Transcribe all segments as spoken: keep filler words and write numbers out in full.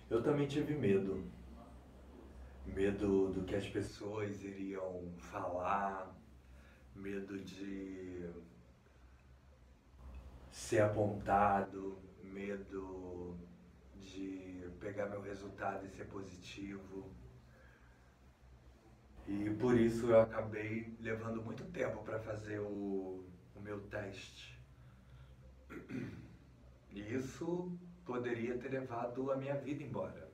Eu também tive medo. Medo do que as pessoas iriam falar, medo de ser apontado, medo de pegar meu resultado e ser positivo. E por isso eu acabei levando muito tempo para fazer o, o meu teste. E isso poderia ter levado a minha vida embora,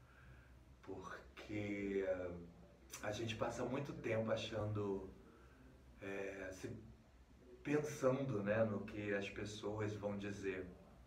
porque a gente passa muito tempo achando, é, se pensando, né, no que as pessoas vão dizer.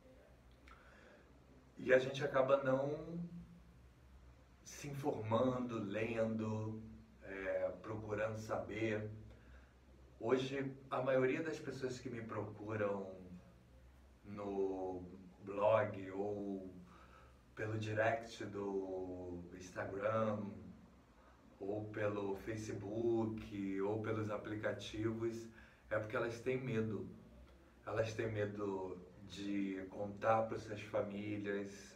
E a gente acaba não se informando, lendo, é, procurando saber. Hoje, a maioria das pessoas que me procuram no blog ou pelo direct do Instagram ou pelo Facebook ou pelos aplicativos é porque elas têm medo. Elas têm medo de contar para suas famílias,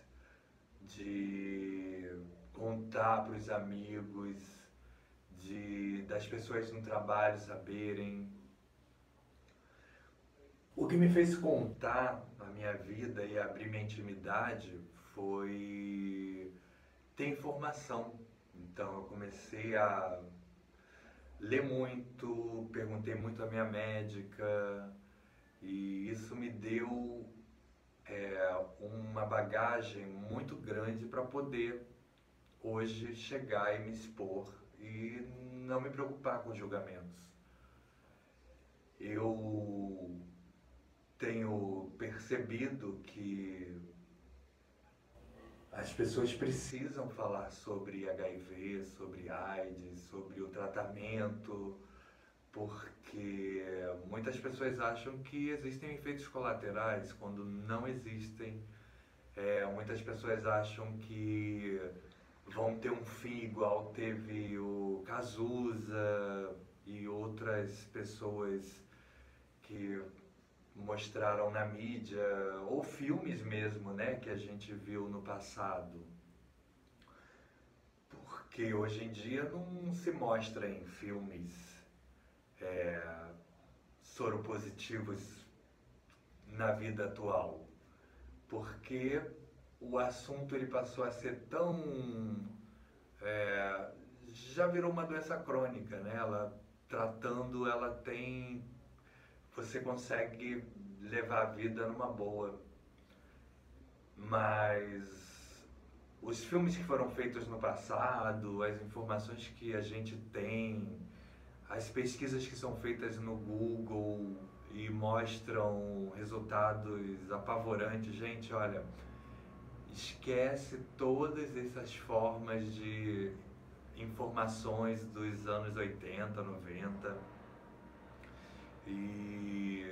de contar para os amigos, de das pessoas no trabalho saberem. O que me fez contar a minha vida e abrir minha intimidade foi ter informação. Então eu comecei a ler muito, perguntei muito à minha médica e isso me deu é, uma bagagem muito grande para poder hoje chegar e me expor e não me preocupar com julgamentos. Eu tenho percebido que as pessoas precisam falar sobre H I V, sobre AIDS, sobre o tratamento, porque muitas pessoas acham que existem efeitos colaterais quando não existem. É, muitas pessoas acham que vão ter um fim igual teve o Cazuza e outras pessoas que mostraram na mídia, ou filmes mesmo, né, que a gente viu no passado. Porque hoje em dia não se mostra em filmes é, soropositivos na vida atual. Porque o assunto ele passou a ser tão... é, já virou uma doença crônica, né? Ela tratando, ela tem... Você consegue levar a vida numa boa. Mas os filmes que foram feitos no passado, as informações que a gente tem, as pesquisas que são feitas no Google e mostram resultados apavorantes, gente, olha, esquece todas essas formas de informações dos anos oitenta, noventa e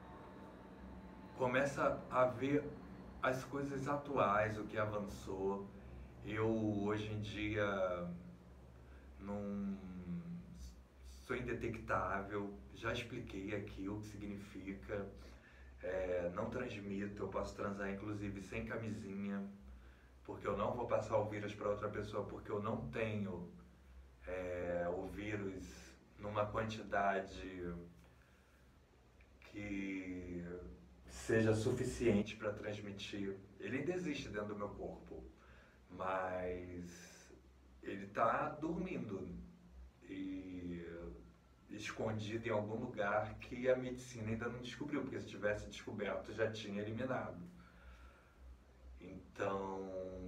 começa a ver as coisas atuais, o que avançou. Eu hoje em dia não sou indetectável, já expliquei aqui o que significa, é, não transmito, eu posso transar inclusive sem camisinha, porque eu não vou passar o vírus para outra pessoa, porque eu não tenho é, o vírus numa quantidade que seja suficiente para transmitir. Ele ainda existe dentro do meu corpo, mas ele está dormindo e escondido em algum lugar que a medicina ainda não descobriu, porque se tivesse descoberto já tinha eliminado. Então,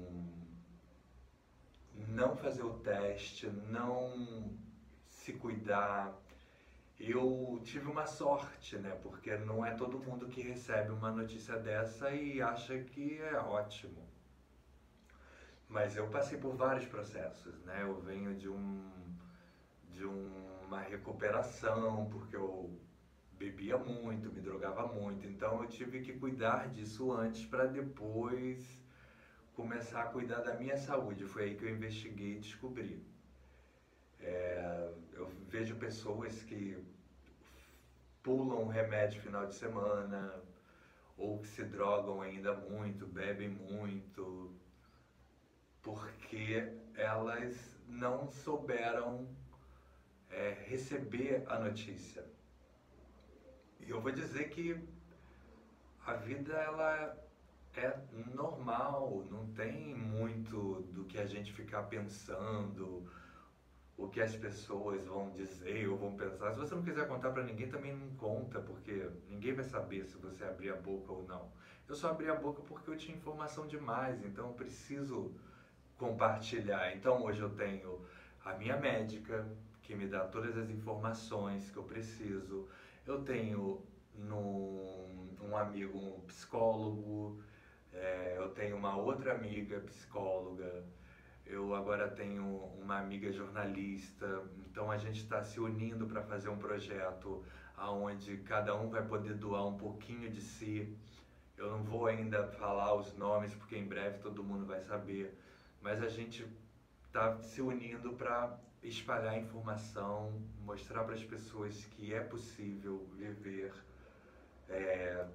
não fazer o teste, não se cuidar. Eu tive uma sorte, né? Porque não é todo mundo que recebe uma notícia dessa e acha que é ótimo. Mas eu passei por vários processos, né? Eu venho de um de uma recuperação, porque eu bebia muito, me drogava muito, então eu tive que cuidar disso antes para depois começar a cuidar da minha saúde. Foi aí que eu investiguei e descobri. É, eu vejo pessoas que pulam remédio final de semana, ou que se drogam ainda muito, bebem muito, porque elas não souberam é, receber a notícia. E eu vou dizer que a vida ela é normal, não tem muito do que a gente ficar pensando, o que as pessoas vão dizer ou vão pensar. Se você não quiser contar pra ninguém, também não conta, porque ninguém vai saber se você abrir a boca ou não. Eu só abri a boca porque eu tinha informação demais, então eu preciso compartilhar. Então hoje eu tenho a minha médica, que me dá todas as informações que eu preciso. Eu tenho num, um amigo, um psicólogo, é, eu tenho uma outra amiga psicóloga, eu agora tenho uma amiga jornalista, então a gente está se unindo para fazer um projeto onde cada um vai poder doar um pouquinho de si. Eu não vou ainda falar os nomes porque em breve todo mundo vai saber, mas a gente está se unindo para espalhar informação, mostrar para as pessoas que é possível viver é,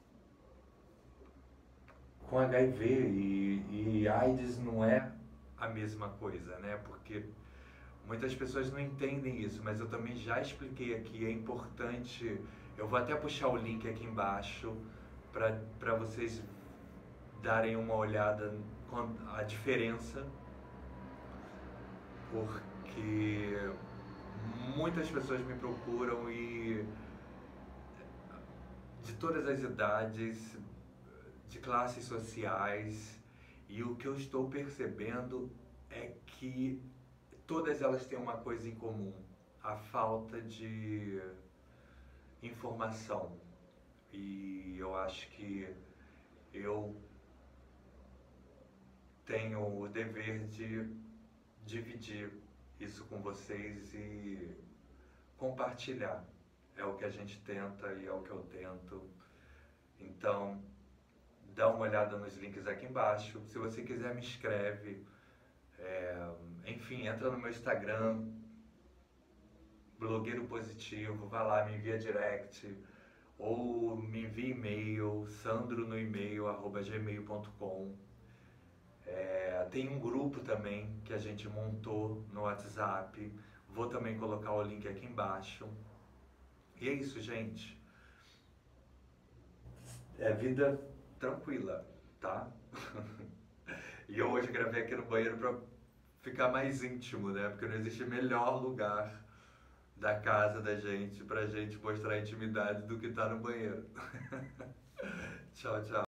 com H I V e, e AIDS não é a mesma coisa, né? Porque muitas pessoas não entendem isso, mas eu também já expliquei aqui, é importante, eu vou até puxar o link aqui embaixo para vocês darem uma olhada com a diferença, porque muitas pessoas me procuram e de todas as idades, de classes sociais, e o que eu estou percebendo é que todas elas têm uma coisa em comum: a falta de informação. E eu acho que eu tenho o dever de dividir isso com vocês e compartilhar. É o que a gente tenta e é o que eu tento. Então, dá uma olhada nos links aqui embaixo. Se você quiser, me escreve. É, enfim, entra no meu Instagram, Blogueiro Positivo, vai lá, me envia direct ou me envia e-mail, sandro no e-mail, arroba gmail ponto com. É, tem um grupo também que a gente montou no WhatsApp, vou também colocar o link aqui embaixo. E é isso, gente. É vida tranquila, tá? E eu hoje gravei aqui no banheiro pra ficar mais íntimo, né? Porque não existe melhor lugar da casa da gente pra gente mostrar a intimidade do que tá no banheiro. Tchau, tchau.